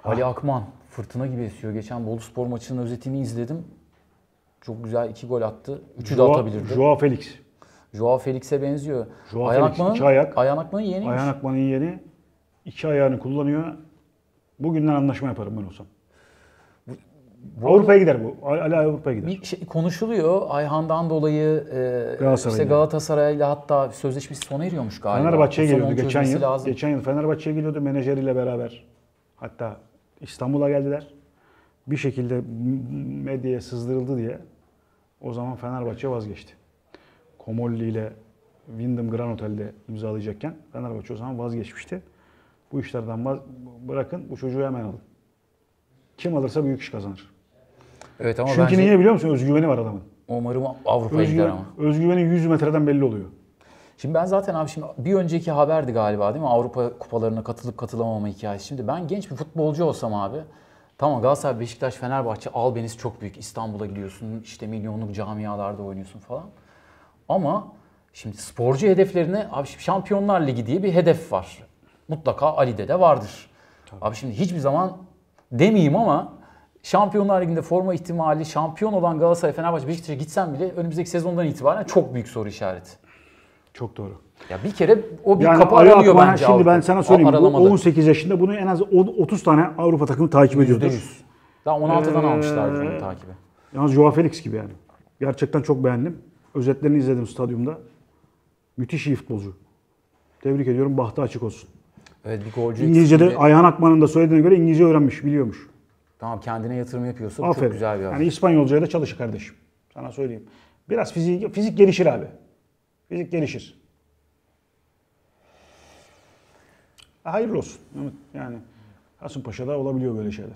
Ali Akman fırtına gibi esiyor. Geçen Boluspor maçının özetini izledim. Çok güzel 2 gol attı. 3'ü de atabilirdi. Joao Felix. Joao Felix'e benziyor. Joao Felix 2 ayak. Ayhan Akman'ın yeğeniymiş. Ayhan Akman'ın yeğeni 2 ayağını kullanıyor. Bugünden anlaşma yaparım ben olsam. Avrupa'ya gider bu. Ali Avrupa'ya gider. Bir şey konuşuluyor. Ayhan'dan dolayı işte Galatasaray'la hatta sözleşmesi sona eriyormuş galiba. Fenerbahçe'ye geliyordu geçen yıl. Lazım. Geçen yıl Fenerbahçe'ye geliyordu menajeriyle beraber. Hatta İstanbul'a geldiler. Bir şekilde medyaya sızdırıldı diye o zaman Fenerbahçe vazgeçti. Komolli ile Wyndham Grand Otel'de imzalayacakken Fenerbahçe o zaman vazgeçmişti. Bu işlerden bırakın, bu çocuğu hemen alın. Kim alırsa büyük iş kazanır. Evet ama çünkü niye biliyor musun? Özgüveni var adamın. Umarım Avrupa'ya gider ama. Özgüveni 100 metreden belli oluyor. Şimdi ben zaten abi bir önceki haberdi galiba değil mi? Avrupa kupalarına katılıp katılamama hikayesi. Şimdi ben genç bir futbolcu olsam abi. Tamam Galatasaray, Beşiktaş, Fenerbahçe albeniz çok büyük. İstanbul'a gidiyorsun, işte milyonluk camialarda oynuyorsun falan. Ama şimdi sporcu hedeflerine abi Şampiyonlar Ligi diye bir hedef var. Mutlaka Ali'de de vardır. Tabii. Abi şimdi hiçbir zaman demeyeyim ama Şampiyonlar Ligi'nde forma ihtimali şampiyon olan Galatasaray, Fenerbahçe, Beşiktaş'a gitsem bile önümüzdeki sezondan itibaren çok büyük soru işareti. Çok doğru. Ya bir kere o bir kapı aranıyor bence. Şimdi ben sana söyleyeyim. Bu 18 yaşında bunu en az 30 tane Avrupa takımı takip ediyordur. %100. Daha 16'dan almışlardır onu takibi. Yalnız Joao Felix gibi yani. Gerçekten çok beğendim. Özetlerini izledim stadyumda. Müthiş iyi futbolcu. Tebrik ediyorum. Bahtı açık olsun. Evet, bir golcü İngilizce'de eksiğiyle... Ayhan Akman'ın da söylediğine göre İngilizce öğrenmiş, biliyormuş. Tamam, kendine yatırım yapıyorsa aferin. Çok güzel bir abi. Yani İspanyolcaya da çalış kardeşim. Sana söyleyeyim. Biraz fizik gelişir abi. Fizik gelişir. Hayırlı olsun. Yani Kasımpaşa'da olabiliyor böyle şeyler.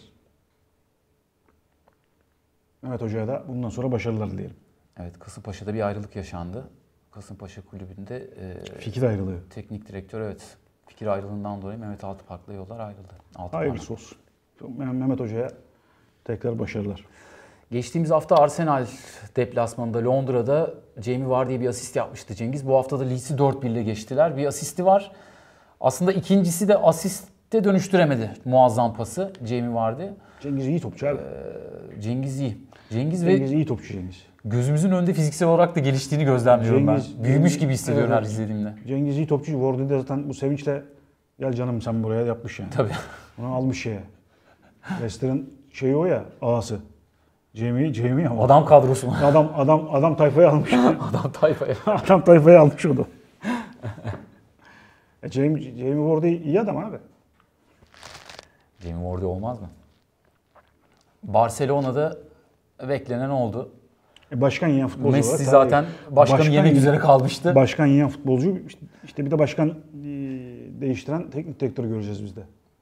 Mehmet Hoca'ya da bundan sonra başarılar dileyelim. Evet, Kasımpaşa'da bir ayrılık yaşandı. Kasımpaşa Kulübü'nde fikir ayrılığı. Teknik direktör fikir ayrılığından dolayı Mehmet Altıpark'la yollar ayrıldı. Hayırlısı olsun. Mehmet Hoca'ya tekrar başarılar. Geçtiğimiz hafta Arsenal deplasmanında Londra'da Jamie Vardy'ye bir asist yapmıştı Cengiz. Bu hafta da Leeds'i 4-1 ile geçtiler. Bir asisti var. Aslında ikincisi de asiste dönüştüremedi muazzam pası Jamie Vardy. Cengiz iyi topçu abi. Cengiz iyi. Cengiz iyi topçu Cengiz. Gözümüzün önünde fiziksel olarak da geliştiğini gözlemliyorum ben. Büyümüş gibi hissediyorum her izlediğimde. Cengiz iyi topçu. Vardy de zaten bu sevinçle gel canım sen buraya yapmış yani. Tabii. Onu almış şeye. Leicester'ın şeyi o ya, ağası. Jamie ama. Adam kadrosu mu? Adam tayfayı almış. Adam tayfayı almış onu. Jamie Vardy iyi adam abi. Jamie Vardy olmaz mı? Barcelona'da beklenen oldu. Başkan yiyen futbolcu Messi olarak, zaten başkanı yemek üzere kalmıştı. Başkan yiyen futbolcu. İşte bir de başkan değiştiren teknik direktörü göreceğiz biz de.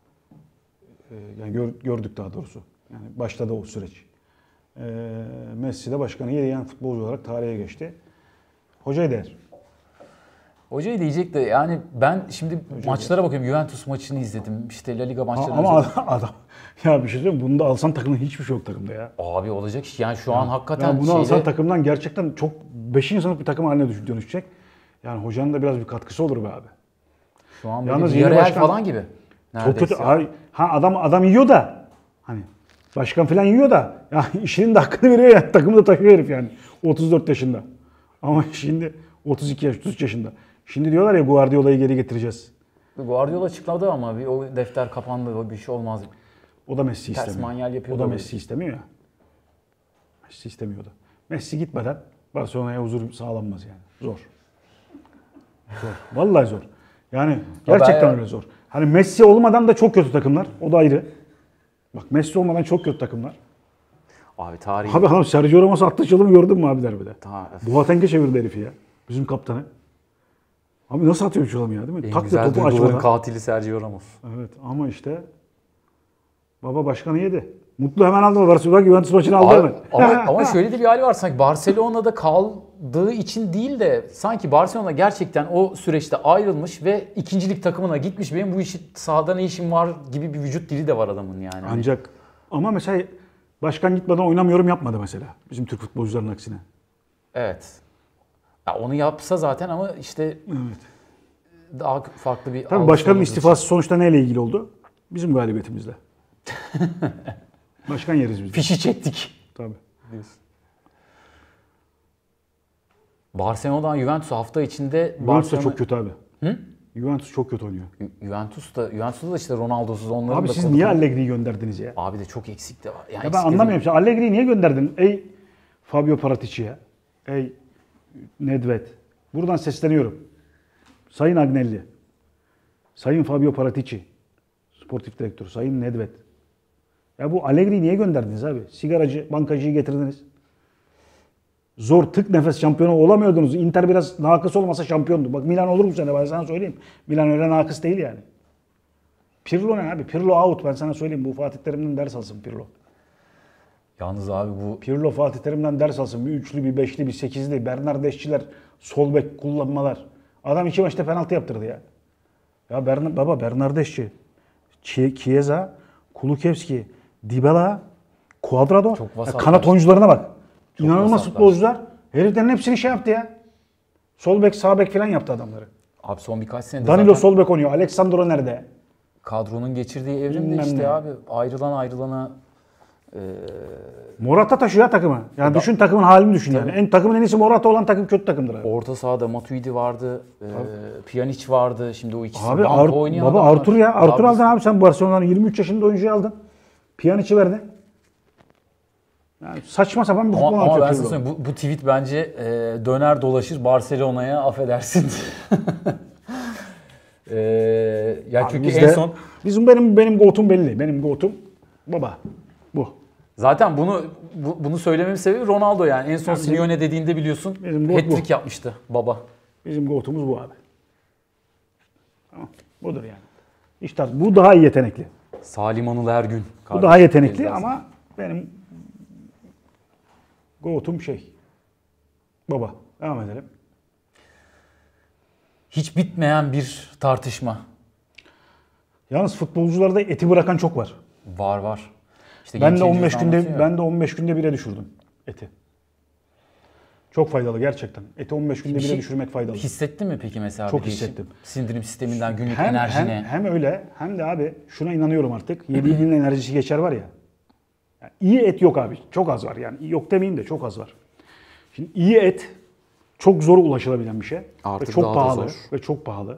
Yani gördük daha doğrusu. Yani başladı o süreç. Messi de başkanı yiyen futbolcu olarak tarihe geçti. Hocayı der. Hocayı diyecek de yani ben şimdi maçlara bakıyorum. Juventus maçını izledim. İşte La Liga maçlarını ama adam ya bir şey söyleyeyim, bunu da alsan takımda hiçbir şey yok takımda ya. Abi olacak iş. Yani şu an hakikaten bunu alsan takımdan gerçekten çok 5. sınıf bir takım haline dönüşecek. Yani hocanın da biraz bir katkısı olur be abi. Şu an böyle Villarreal falan gibi. Çok kötü. Adam yiyor da hani başkan falan yiyor da ya işinin de hakkını veriyor ya. Takımı da taşıyor herif yani. 34 yaşında. Ama şimdi 32 yaş, 33 yaşında. Şimdi diyorlar ya Guardiola'yı geri getireceğiz. Guardiola açıkladı ama o defter kapandı, o bir şey olmaz. O da Messi istemiyor. Ters manyel yapıyor. O da Messi istemiyor ya. Messi istemiyordu. Messi gitmeden Barcelona'ya huzur sağlanmaz yani. Zor. Vallahi zor. Yani gerçekten öyle zor. Hani Messi olmadan da çok kötü takımlar. O da ayrı. Bak Messi olmadan çok kötü takımlar. Abi tarihi. Abi Sergio Ramos attı çalımı gördün mü abi derbide? Boateng'e çevirdi herifi ya. Bizim kaptanı. Abi nasıl atıyor çalımı ya değil mi? Tak da topu açmadan. Katili Sergio Ramos. Evet ama işte baba başkanı yedi. Mutlu hemen aldı. Barcelona Juventus maçını aldı hemen. Ama şöyle de bir hali var sanki Barcelona'da kaldığı için değil de sanki Barcelona gerçekten o süreçte ayrılmış ve ikincilik takımına gitmiş. Benim bu sahada ne işim var gibi bir vücut dili de var adamın yani. Ancak ama mesela başkan gitmeden oynamıyorum yapmadı mesela. Bizim Türk futbolcuların aksine. Evet. Ya onu yapsa zaten ama işte evet. Daha farklı bir... Tabii başkanın istifası sonuçta neyle ilgili oldu? Bizim galibiyetimizle. Başkan yeriz biz. Fişi çektik. Tabii. Diyorsun. Barcelona'dan Juventus hafta içinde Juventus da çok kötü abi. Hı? Juventus çok kötü oynuyor. Juventus'ta da işte Ronaldo'suz onların Abi da siz niye Allegri'yi gönderdiniz ya? Abi de çok eksik de var. Yani Ya ben anlamıyorum. Sen Allegri'yi niye gönderdin? Ey Fabio Paratici'ye. Ey Nedved. Buradan sesleniyorum. Sayın Agnelli. Sayın Fabio Paratici. Sportif direktör. Sayın Nedved. Ya bu Allegri'yi niye gönderdiniz abi? Sigaracı, bankacıyı getirdiniz. Zor tık nefes şampiyonu olamıyordunuz. Inter biraz nakıs olmasa şampiyondu. Bak Milan olur bu sene, ben sana söyleyeyim. Milan öyle nakıs değil yani. Pirlo ne abi? Pirlo out, ben sana söyleyeyim. Bu Fatih Terim'den ders alsın Pirlo. Yalnız abi bu Pirlo Fatih Terim'den ders alsın. Bir üçlü, bir beşli, bir sekizli. Bernardesçiler, sol bek kullanmalar. Adam 2 maçta penaltı yaptırdı ya. Ya baba Bernardesçi, Chiesa, Kulusevski, Dybala, Cuadrado. Ya kanat oyuncularına bak. Çok İnanılmaz vasatlar. Futbolcular. Heriflerin hepsini şey yaptı ya. Sol bek, sağ bek falan yaptı adamları. Abi son birkaç senede Danilo sol bek oynuyor. Alexandro nerede? Kadronun geçirdiği evrimde işte abi ayrılana Morata taşıyor ya takımı. Yani düşün, takımın halini düşün yani. Takımın en iyisi Morata olan takım kötü takımdır abi. Orta sahada Matuidi vardı, Pjanic vardı. Şimdi o ikisi abi oynayan baba adamlar. Artur ya. Artur aldın abi sen Barcelona'dan 23 yaşında oyuncuyu aldın. Pjanic'i verdin. Yani saçma sapan bir futbol ama ben sana söyleyeyim, bu tweet bence döner dolaşır Barcelona'ya, affedersin. Ya çünkü en son benim GOAT'um belli. Benim GOAT'um baba bu. Zaten bunu söylememin sebebi Ronaldo yani. En son Simeone dediğinde biliyorsun hat-trick yapmıştı baba. Bizim GOAT'umuz bu abi. Tamam. Budur yani. İşte bu daha iyi yetenekli. Salim Anıl Ergün. Bu daha yetenekli ama benim GOAT'um baba. Devam edelim. Hiç bitmeyen bir tartışma. Yalnız futbolcularda eti bırakan çok var. Var. İşte ben de 15 günde 1'e düşürdüm eti. Çok faydalı gerçekten. Eti 15 günde 1'e düşürmek faydalı. Hissettin mi peki mesela? Çok hissettim. Sindirim sisteminden günlük enerjine. Hem öyle hem de abi şuna inanıyorum artık. Yediğinin enerjisi geçer var ya. Yani iyi et yok abi. Çok az var yani. Yok demeyeyim de çok az var. Şimdi iyi et çok zor ulaşılabilen bir şey. Artık ve çok daha pahalı. da zor. Ve çok pahalı.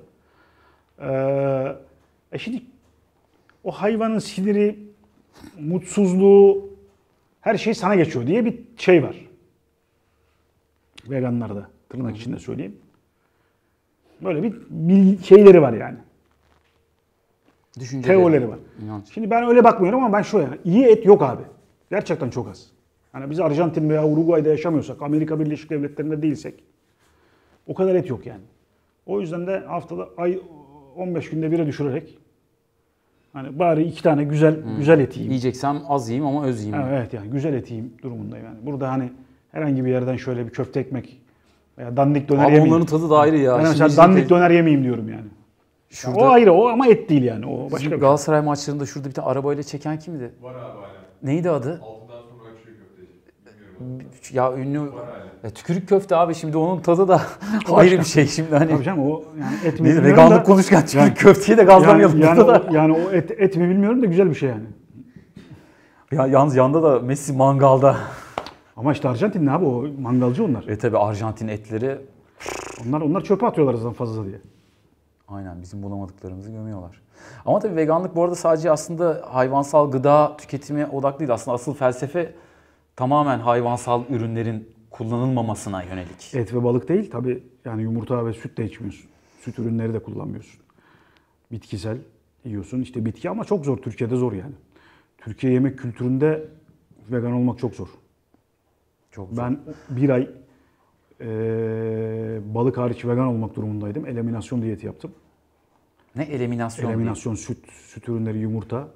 Şimdi o hayvanın siniri, mutsuzluğu, her şey sana geçiyor diye bir şey var. Veganlarda, tırnak içinde söyleyeyim. Böyle bir şeyleri var yani. Teorileri var. İnanç. Şimdi ben öyle bakmıyorum ama ben şu yani. İyi et yok abi. Gerçekten çok az. Yani biz Arjantin veya Uruguay'da yaşamıyorsak, Amerika Birleşik Devletleri'nde değilsek o kadar et yok yani. O yüzden de haftada 15 günde 1'e düşürerek hani bari 2 tane güzel et yiyeyim. Yiyeceksem az yiyeyim ama öz yiyeyim. Evet yani güzel et yiyeyim durumundayım yani. Burada hani herhangi bir yerden şöyle bir köfte ekmek veya dandik döner yemeyeyim. Onların tadı da ayrı ya. Ben mesela dandik döner yemeyeyim diyorum yani. Şurada, o ayrı o ama et değil yani. O başka bir şey. Galatasaray maçlarında şurada bir tane arabayla çeken kimdi? Var abi hala. Neydi adı? Altından sonra açıyor köfteci. Bilmiyorum. Ya ünlü tükürük köfte abi, şimdi onun tadı da ayrı bir şey şimdi hani. Tabii canım o yani et mi Neyse, bilmiyorum veganlık da. konuşurken tükürük köfteye de gazlamayalım. Yani o et mi bilmiyorum da güzel bir şey yani. Ya yalnız yanda da Messi mangalda. Ama işte Arjantin ne abi, o mangalcı onlar. Tabi Arjantin etleri. Onlar çöpe atıyorlar zaten fazla diye. Aynen, bizim bulamadıklarımızı gömüyorlar. Ama tabii veganlık bu arada sadece aslında hayvansal gıda tüketimi odaklı değil. Aslında asıl felsefe tamamen hayvansal ürünlerin kullanılmamasına yönelik. Et ve balık değil tabii, yani yumurta ve süt de içmiyorsun. Süt ürünleri de kullanmıyorsun. Bitkisel yiyorsun, işte bitki, ama çok zor. Türkiye'de zor yani. Türkiye yemek kültüründe vegan olmak çok zor. Çok zor. Ben bir ay balık hariç vegan olmak durumundaydım. Eliminasyon diyeti yaptım. Ne eliminasyon? Eliminasyon, süt ürünleri, yumurta.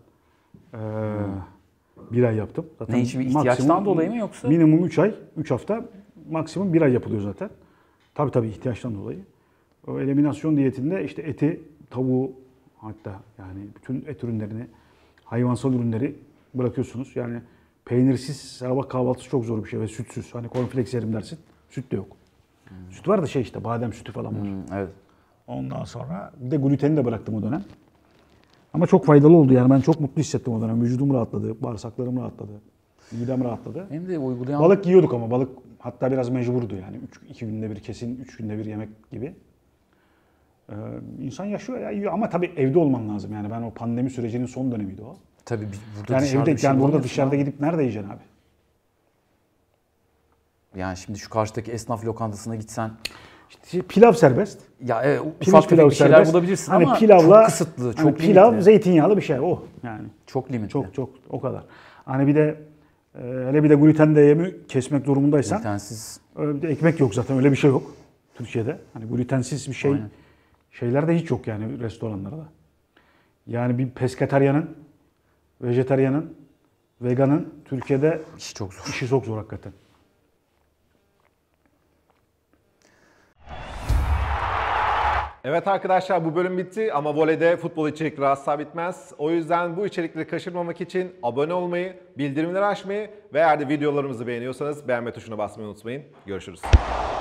Bir ay yaptım. Zaten ne için, bir ihtiyaçtan dolayı mı yoksa? Minimum 3 ay, 3 hafta, maksimum 1 ay yapılıyor zaten. Tabii ihtiyaçtan dolayı. O eliminasyon diyetinde işte eti, tavuğu, hatta yani bütün et ürünlerini, hayvansal ürünleri bırakıyorsunuz. Yani peynirsiz sabah kahvaltısı çok zor bir şey ve sütsüz. Hani cornflakes yerim dersin. Süt de yok. Süt var da işte badem sütü falan var. Evet. Ondan sonra bir de gluteni de bıraktım o dönem. Ama çok faydalı oldu yani. Ben çok mutlu hissettim o dönem. Vücudum rahatladı, bağırsaklarım rahatladı, midem rahatladı. Hem de uygulayan... Balık yiyorduk ama balık hatta biraz mecburdu yani. 2 günde bir kesin, 3 günde bir yemek gibi. İnsan yaşıyor ya yiyor ama tabii evde olman lazım yani. Ben o pandemi sürecinin son dönemiydi o. Tabii burada Yani dışarıda evde, bir şey yani burada bulamıyorsun dışarıda abi. gidip nerede yiyeceksin abi? Yani şimdi şu karşıdaki esnaf lokantasına gitsen İşte pilav serbest. ya Pirinç ufak tefek pilavı bir şeyler serbest. bulabilirsin Hani ama pilavla, çok kısıtlı, çok hani pilav limitli. zeytinyağlı bir şey o yani. Çok limitli. Çok o kadar. Hani bir de hele bir de gluten de yemi kesmek durumundaysan Glutensiz. bir de ekmek yok zaten öyle bir şey yok Türkiye'de. Hani glutensiz bir şey Aynen. şeylerde hiç yok yani restoranlarda. Yani bir pesketaryanın, vejetaryanın, veganın Türkiye'de İşi çok zor. işi çok zor hakikaten. Evet arkadaşlar bu bölüm bitti ama voleyde futbol içerikleri asla bitmez. O yüzden bu içerikleri kaçırmamak için abone olmayı, bildirimleri açmayı ve eğer de videolarımızı beğeniyorsanız beğenme tuşuna basmayı unutmayın. Görüşürüz.